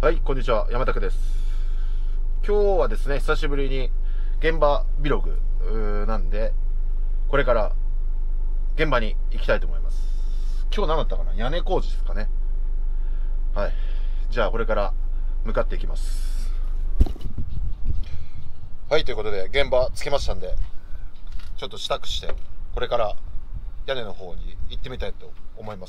はい、こんにちは、山拓です。今日はですね、久しぶりに現場ビログなんで、これから現場に行きたいと思います。今日何だったかな、屋根工事ですかね。はい、じゃあこれから向かっていきます。はい、ということで現場着けましたんで、ちょっと支度してこれから屋根の方に行ってみたいと思います。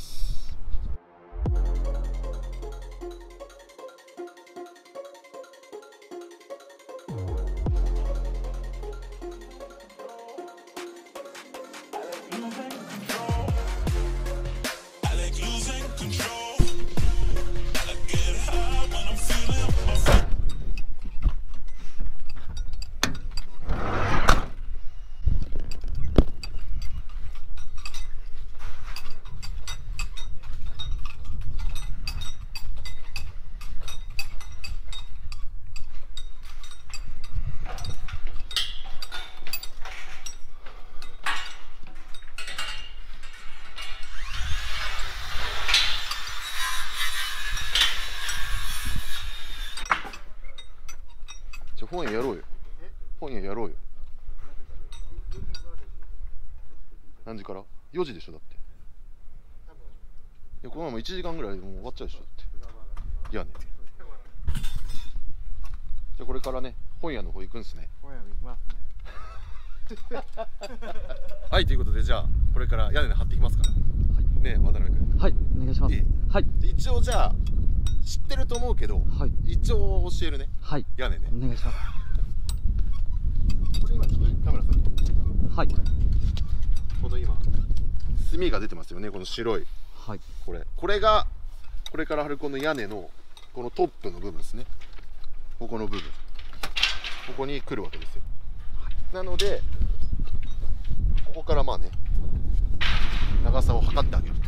本屋やろうよ。本屋やろうよ。何時から ?4 時でしょだって。いや、このまま1時間ぐらいでもう終わっちゃうでしょだって。いやね。じゃあこれからね、本屋の方行くんすね。 本屋行きますね。 はい、ということで、じゃあこれから屋根に貼っていきますから。はい、ねえ、渡辺君。 はい、お願いします。はい。 一応じゃあ知ってると思うけど、はい、一応教えるね。 はい。 屋根ね。 お願いします。 これ今ちょっとカメラさん。 はい。 この今炭が出てますよね。この白い。 はい。 これがこれから貼るこの屋根のこのトップの部分ですね。ここの部分。ここに来るわけですよ。はい、なのでここからまあね、長さを測ってあげると。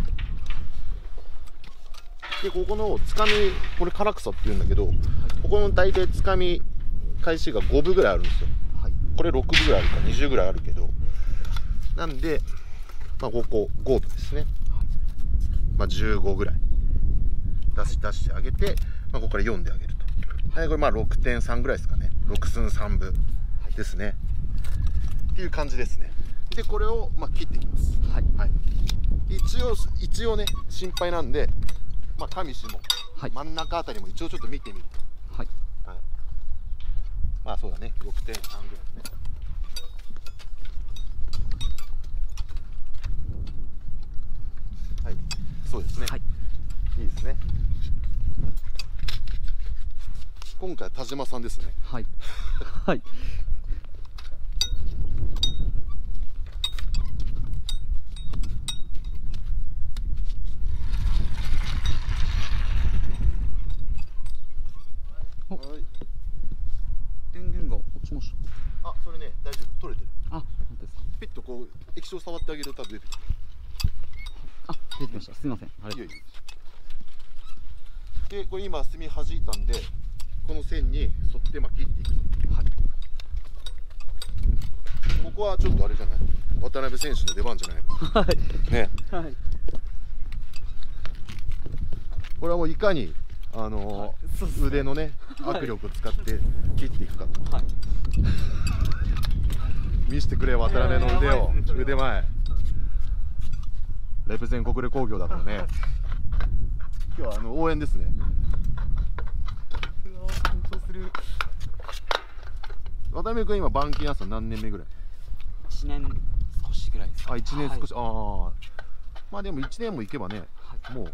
で、ここのつかみ、これ唐草っていうんだけど、はい、ここの大体つかみ開始が5分ぐらいあるんですよ。はい、これ6分ぐらいあるか20ぐらいあるけど、なんで、まあ、ここ5分ですね。まあ、15ぐらい出してあげて、まあ、ここから4であげると。はい、これまあ 6.3 ぐらいですかね。6寸3分ですね。っていう感じですね。で、これをまあ切っていきます。はい。はい、一応ね、心配なんで、まあ、上下も、はい、真ん中あたりも一応ちょっと見てみると。はい。はい、まあ、そうだね。6.3 ぐらいですね。はい。そうですね。はい。いいですね。今回田島さんですね。 はい。はい。はい。電源が落ちました。 あ、それね、大丈夫、取れてる。 あ、本当ですか。 ピッとこう液晶触ってあげると多分出てくる。 あ、出てきました。すみません。はい。 で、これ今炭弾いたんで、この線に沿ってまあ切っていく。はい。ここはちょっとあれじゃない。渡辺選手の出番じゃないの。はい。ね。はい。これはもういかにはい、腕のね、握力を使って切っていくかと。はい、見せてくれ、渡辺の腕を。腕前。レプゼン国連工業だからね。今日は応援ですね。緊張する。渡辺君今板金屋さん何年目ぐらい ？1年少しぐらいですか。 あ、1年少し。 はい、 ああ。まあでも1年もいけばね、はい、もう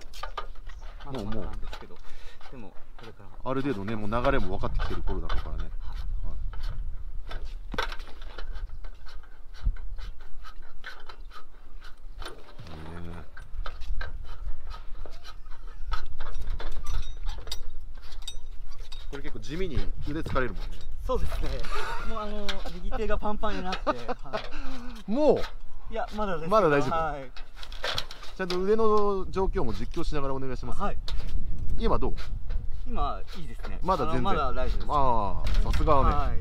なんですけど、でもこれからある程度ね、もう流れも分かってきてる頃だろうからね。はいこれ結構地味に腕疲れるもんね。 そうですね。もう右手がパンパンになって、はい、 もういやまだです。 まだ大丈夫。はい、ちゃんと腕の状況も実況しながらお願いします。はい。今どう？ 今いいですね。 まだ全然。 まだ大丈夫です。 ああ、さすがはね。 はい、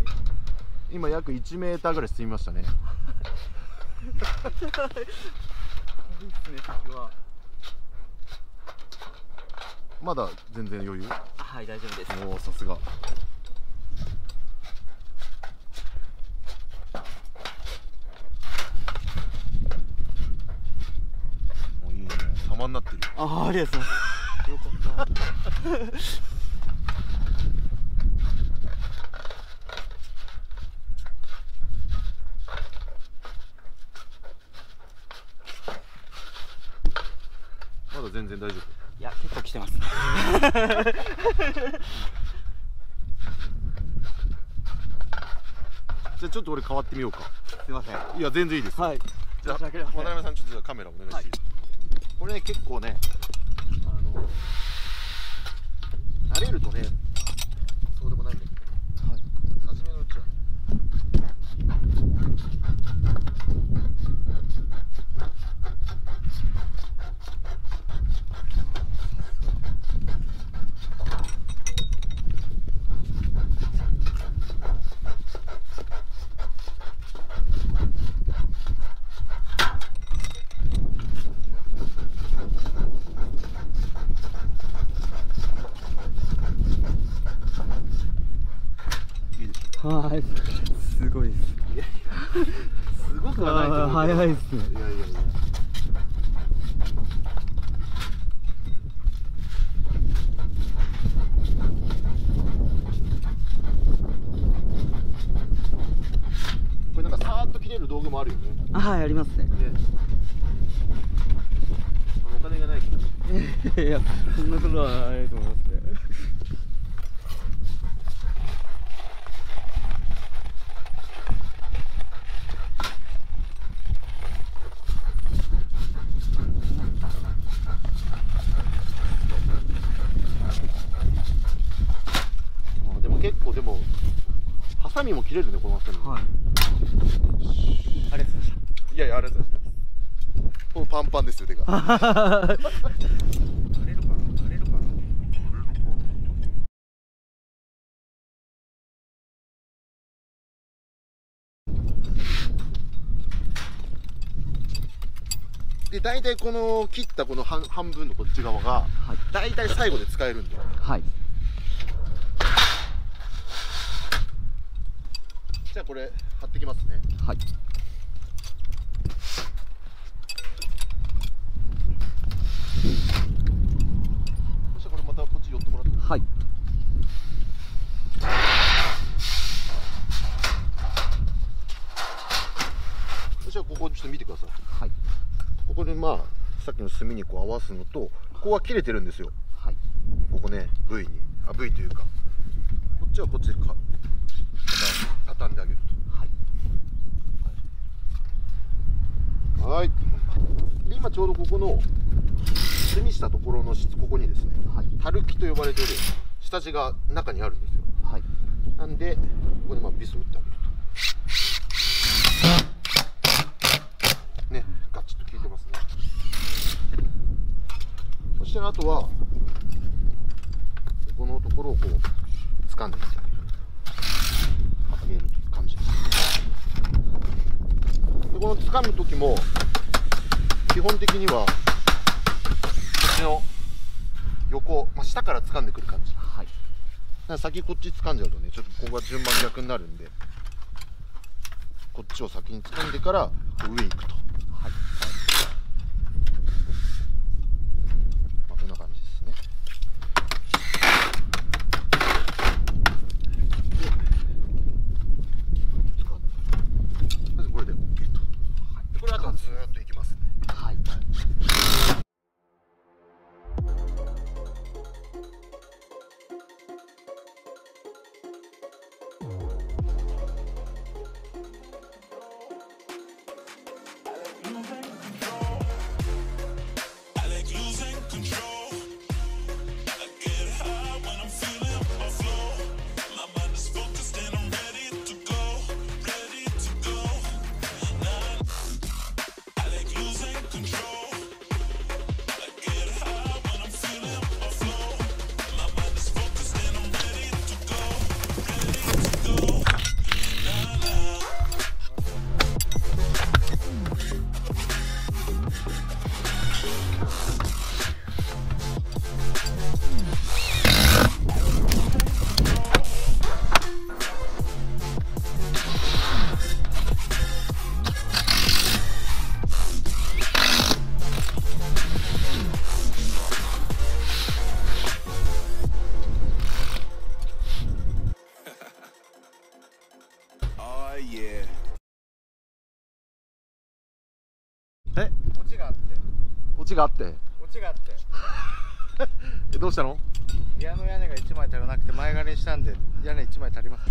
今約1メーターぐらい進みましたね。いいですね、先は。まだ全然余裕。 はい、大丈夫です。 おお、さすが。もういいね、様になってる。 ああ、ありがとうございます。よかった。 まだ全然大丈夫。 いや、結構来てます。 じゃあちょっと俺変わってみようか。 すみません。 いや全然いいです。 はい。 じゃあ渡辺さんちょっとカメラお願いしていいですか。これね結構ね慣れるとねそうでもないんだけど、はい、初めのうちははい、すごいです。 すごくはないと思うけど早いですね。 いやいやいや。これなんかさーっと切れる道具もあるよね。 はい、ありますね。 お金がないけど。 いや、そんなことはないと思いますね。 でもハサミも切れるね、このハサミ。はい。 ありがとうございました。 いやいや、ありがとうございます。もうパンパンですよ、手が。枯れるかな、枯れるかな。で、大体この切ったこの半分のこっち側が、はい、大体最後で使えるんだよ。はい。じゃあこれ貼ってきますね。はい。そしたらこれまたこっち寄ってもらって。はい。そしたらここちょっと見てください。はい。ここでまあさっきの炭にこう合わすのと、ここは切れてるんですよ。はい。ここね V にV というか、こっちはこっちで畳んであげると。はい。で今ちょうどここの炭したところのここにですね、はい、たるきと呼ばれている下地が中にあるんですよ。はい。なんでここにまあビスを打ってあげると。ね、ガチッと効いてますね。そしてあとはここのところをこう掴んでいってあげるという感じです。でこの掴む時も基本的にはこっちの横、まあ、下から掴んでくる感じ。はい。だから先こっち掴んじゃうとね、ちょっとここが順番逆になるんで、こっちを先に掴んでから上に行くと。はい。まあこんな感じですね。まずこれで OK と。でこれあとはずーっといきますね。はい。 え、 オチがあってオチがあってオチがあってどうしたの？ 屋の屋根が1枚足らなくて前借りしたんで屋根1枚足ります。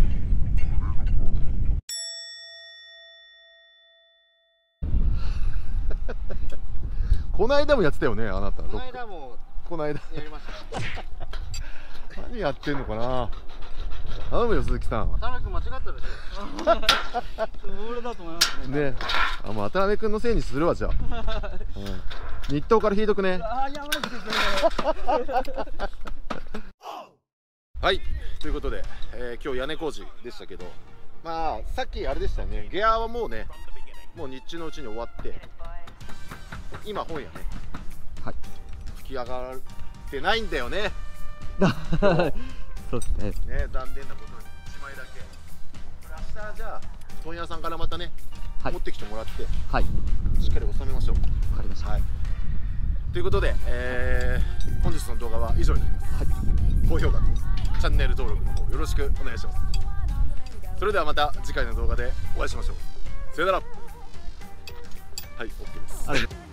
この間もやってたよね、あなた。 この間もこの間やりました何やってんのかな。頼むよ鈴木さん。 渡辺君間違ったでしょ。 俺だと思いますね。 ね、あ、もう渡辺君のせいにするわじゃあ。日東から引いとくね。 あ、やばいですね。 はい、ということで、今日屋根工事でしたけど、まあさっきあれでしたよね。ゲアはもうね、もう日中のうちに終わって、今本屋ね、はい、吹き上がってないんだよね。 そうですね。 ね、残念なことに1枚だけ。これ明日じゃあ問屋さんからまたね、 はい、持ってきてもらって、 はい、 しっかり収めましょう。わかりました。 はい。ということで、本日の動画は以上になります。はい。高評価とチャンネル登録の方よろしくお願いします。それではまた次回の動画でお会いしましょう。さよなら。はい、OK です。